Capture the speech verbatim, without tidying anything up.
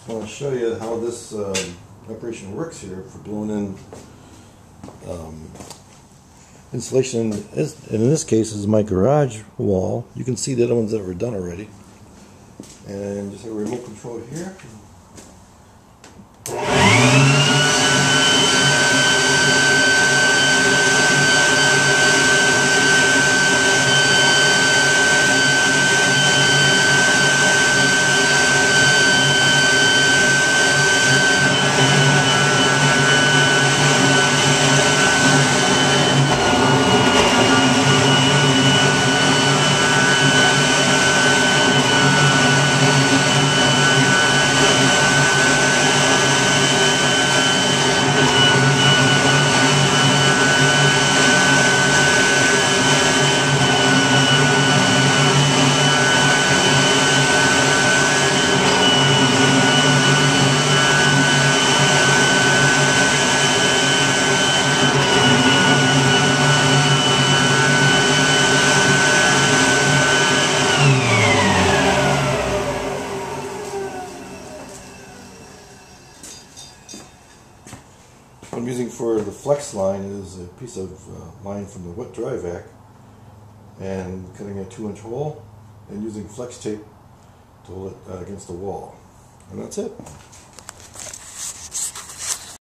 I want to show you how this um, operation works here for blowing in um, insulation. And in this case, is my garage wall. You can see the other ones that were done already. And just have a remote control here. What I'm using for the flex line is a piece of uh, line from the wet dry vac, and cutting a two inch hole and using flex tape to hold it uh, against the wall, and that's it.